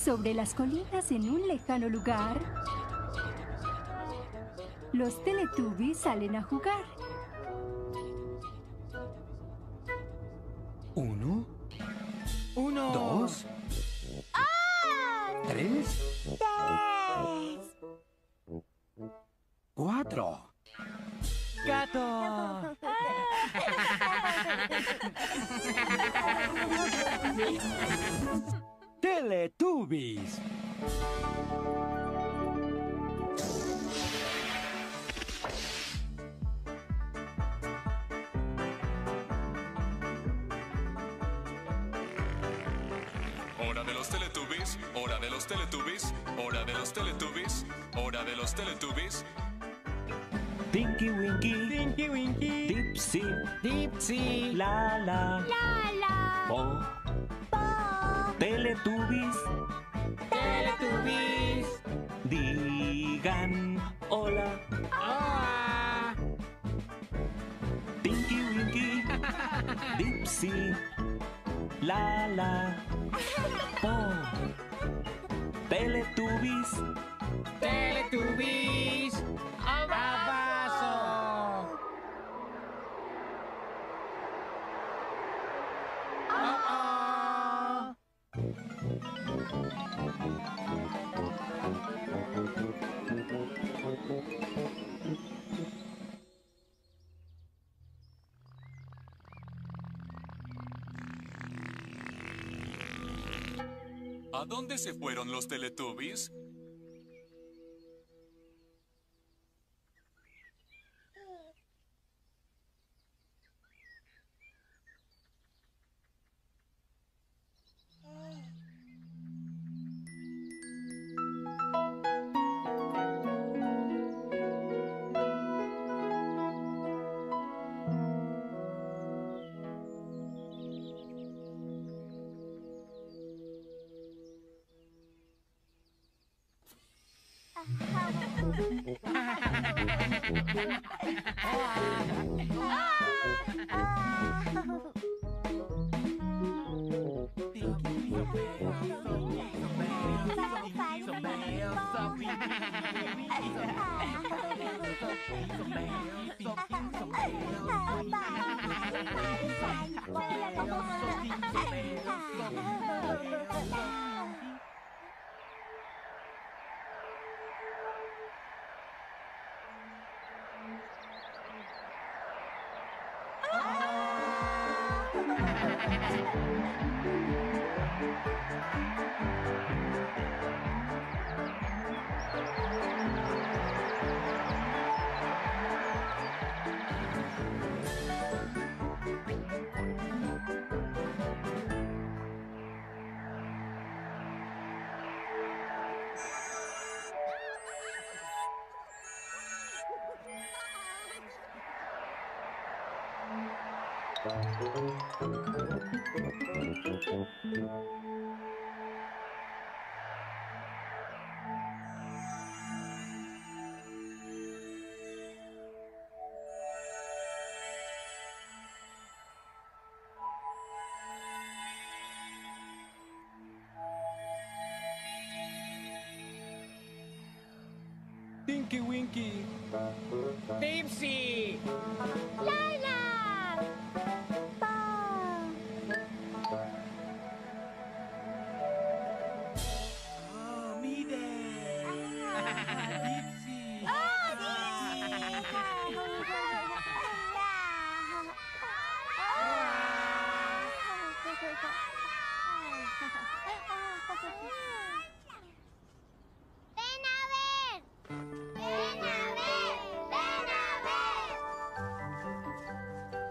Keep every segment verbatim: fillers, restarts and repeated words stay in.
Sobre las colinas en un lejano lugar, los Teletubbies salen a jugar. Uno. Uno. Dos. Tres. Tres. Cuatro. Gato. Teletubbies. Hora de los Teletubbies, hora de los Teletubbies, hora de los Teletubbies, hora de los Teletubbies. Tinky Winky, Tinky Winky. Dipsy, Dipsy. Lala, Lala. Po, Po. Teletubbies, Teletubbies. digan hola. Ah. Tinky Winky, Dipsy, Lala, Po, Teletubbies, Teletubbies. Abrazo. Oh, oh. ¿A dónde se fueron los Teletubbies? Tinky Winky. Dipsy. Lala. Po. Oh, miren. Dipsy. Oh, Dipsy. Ven a ver. Ven a ver. Ven a ver.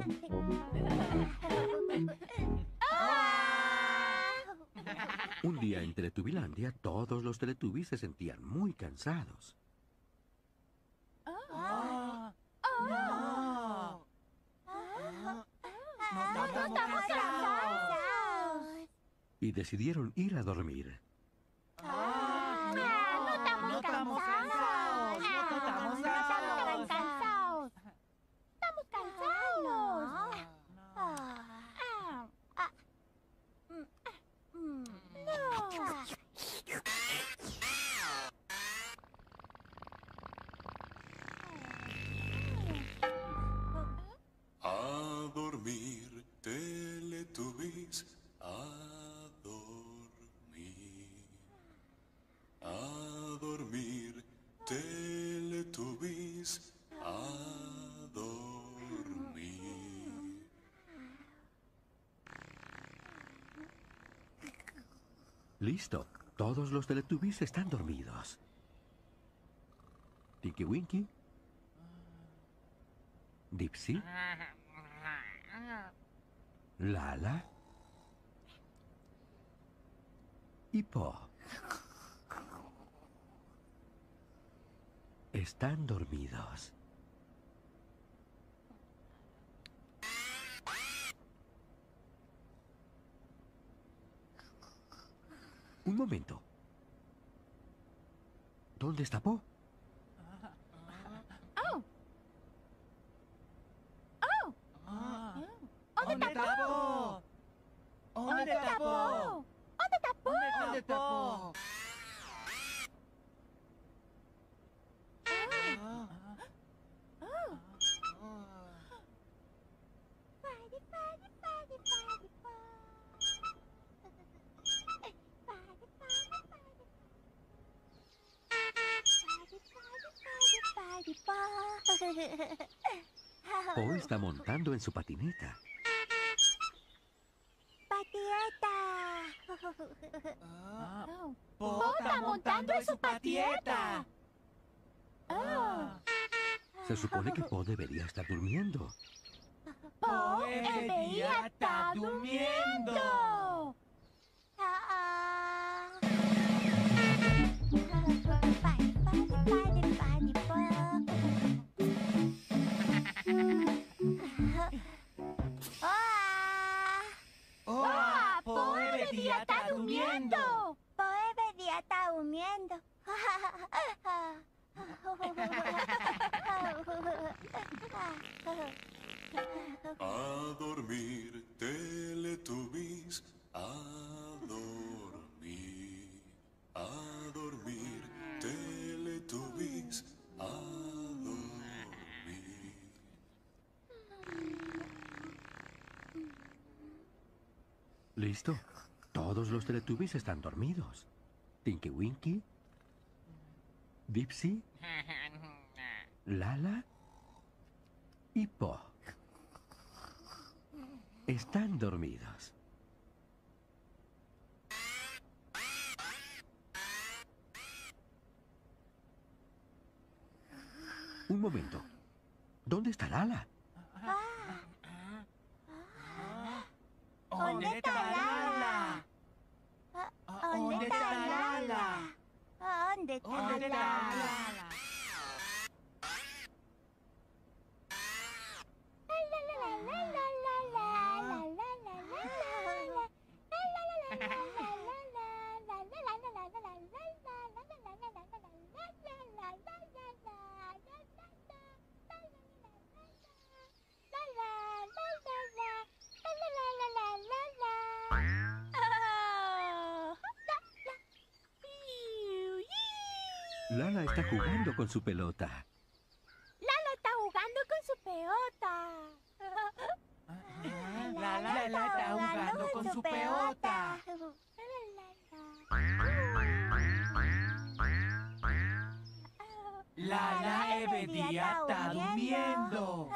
Un día en Teletubilandia, todos los Teletubbies se sentían muy cansados. Ah, No. No estamos cansados. Y decidieron ir a dormir. Ah, no estamos no estamos cansados. cansados, no estamos Ah, cansados. estamos cansados. Estamos cansados. no. Ah. Ah. Mm. Mm. No. A dormir, Teletubbies, a dormir. A dormir, Teletubbies, a dormir. Listo. Todos los Teletubbies están dormidos. Tinky Winky, Dipsy, Lala y Po. Están dormidos. Un momento. ¿Dónde está Po? Ah, ¿Dónde está Po? ¿Dónde está Po? ¿Dónde está Po? ¿Dónde está Po? Party, party, party, party, party, party, party, party. Po está montando en su patineta. Patieta. Ah, Po está montando en su patieta. Ah, Se supone que Po debería estar durmiendo. Po debería estar durmiendo. Ah, ah. Party, party, party, party, Ah. ¡Oh! Po debería estar durmiendo. Po debería estar durmiendo. A dormir, Teletubbies, a dormir. A dormir, Teletubbies, a dormir. ¿Listo? Todos los Teletubbies están dormidos. Tinky Winky, Dipsy, Lala y Po. Están dormidos. Un momento. ¿Dónde está Lala? ¿Dónde está Lala? ¿Dónde está Lala? ¿Dónde está ¿Dónde está Lala? Lala? Lala está jugando con su pelota. Lala está jugando con su pelota. Lala está jugando con su pelota. Lala debería estar durmiendo.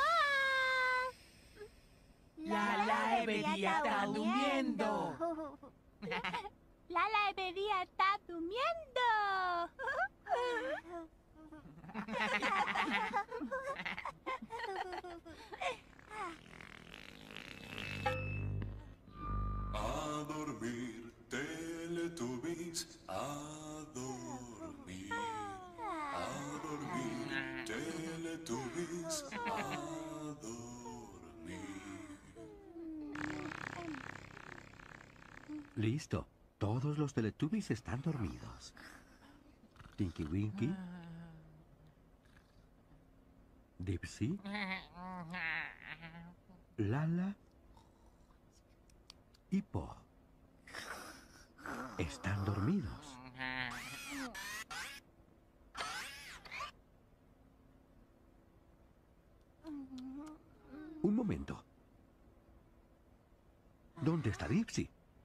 Lala debería estar durmiendo. Bebía está durmiendo. A dormir, Teletubbies, a dormir. A dormir, Teletubbies, a dormir. Listo. Todos los Teletubbies están dormidos. Tinky Winky. Dipsy. Lala. Y Po. Están dormidos. Un momento. ¿Dónde está Dipsy?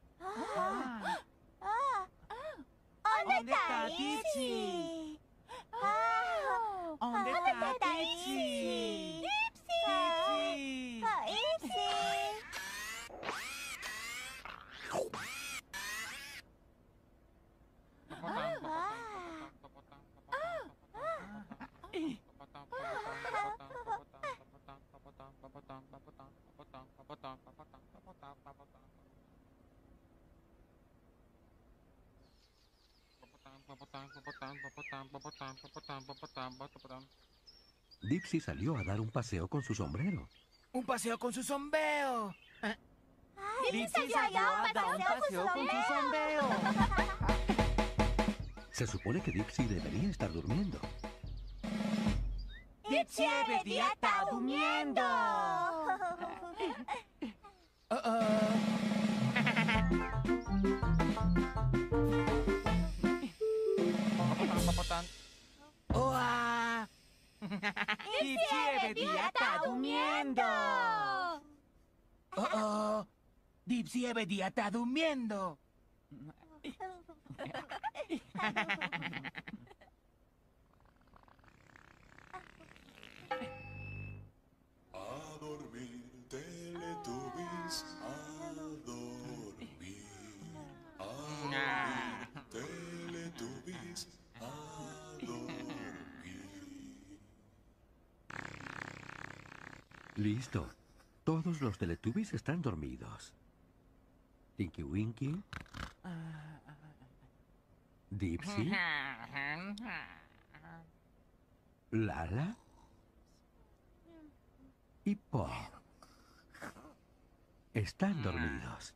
¿Dónde está Dipsy? ¿Dónde está Dipsy? Dipsy. Dipsy salió a dar un paseo con su sombrero. Un paseo con su sombrero. Dipsy salió a dar un paseo con su sombrero. Se supone que Dipsy debería estar durmiendo. Dipsy debería estar durmiendo. ¡Hola! Dipsy debería estar durmiendo. Oh, oh. Dipsy debería estar durmiendo. A dormir, Teletubbies, a dormir. A dormir, Teletubbies, a dormir. Listo. Todos los Teletubbies están dormidos. Tinky Winky. Dipsy. Lala. Y Po. Están dormidos.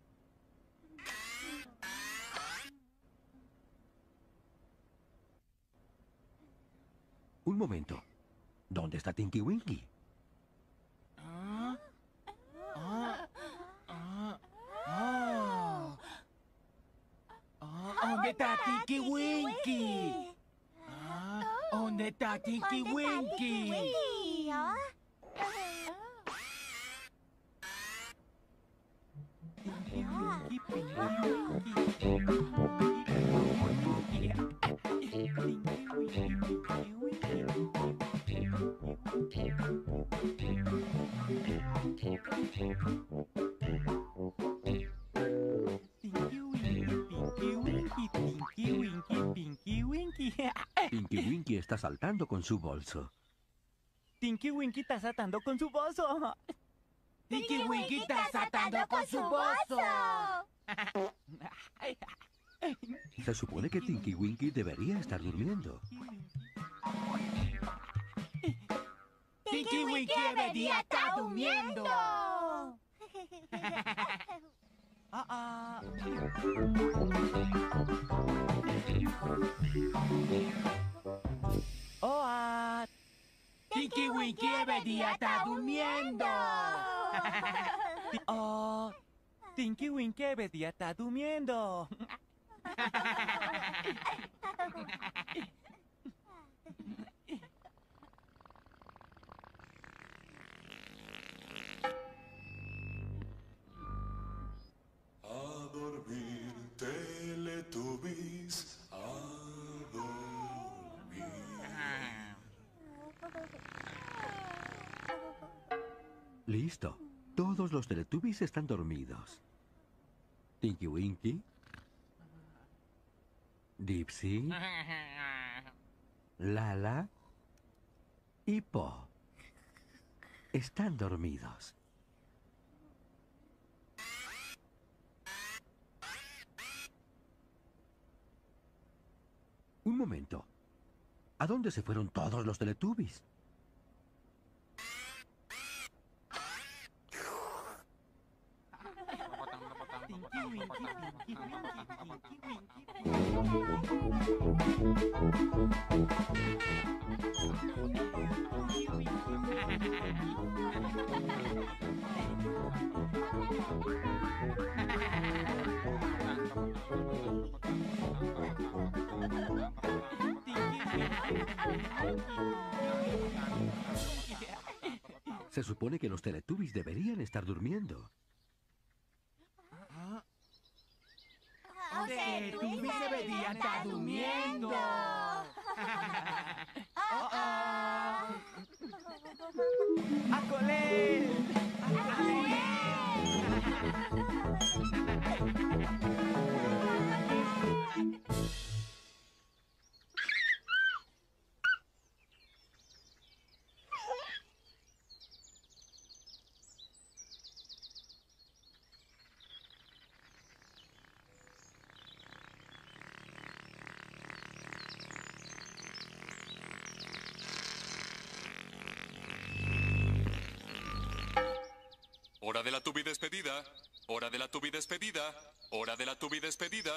Un momento. ¿Dónde está Tinky Winky? Ah, ah, ah, ah. Ah, ¿dónde está Tinky Winky? Ah, ¿dónde está Tinky Winky? Tinky Winky está saltando con su bolso. Tinky Winky está saltando con su bolso. Tinky Winky está saltando con su bolso. Se supone que Tinky Winky debería estar durmiendo. Tinky Winky debería estar durmiendo. Ah, ah. Oh, ah. Tinky Winky debería estar durmiendo. Oh, Tinky Winky debería estar durmiendo. A dormir, Teletubbies, a dormir. Listo. Todos los Teletubbies están dormidos. Tinky Winky. Dipsy, Lala y Po. Están dormidos. Un momento. ¿A dónde se fueron todos los Teletubbies? Tinky Winky, Tinky Winky, Tinky Winky. Se supone que los Teletubbies deberían estar durmiendo. Los Teletubbies deberían estar durmiendo. ¡A coler! Hora de la tubi despedida. Hora de la tubi despedida. Hora de la tubi despedida.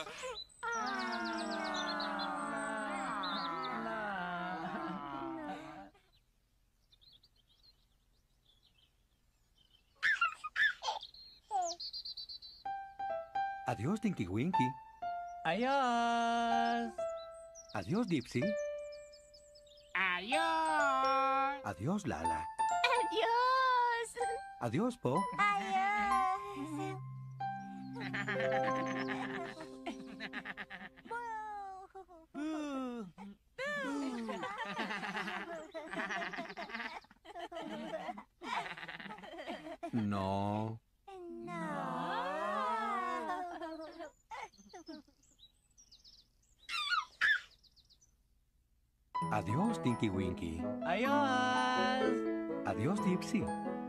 Adiós, Tinky Winky. Adiós. Adiós, Dipsy. Adiós. Adiós, Lala. Adiós. Adiós, Po. Adiós. Uh. No. Adiós, Tinky Winky. Adiós. Adiós, Dipsy.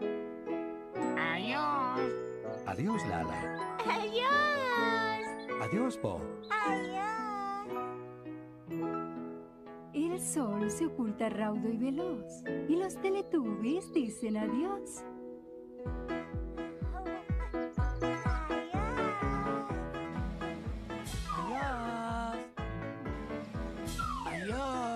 Adiós. Adiós, Lala. Adiós. Adiós, Po. Adiós. El sol se oculta raudo y veloz. Y los Teletubbies dicen adiós. Adiós. Adiós.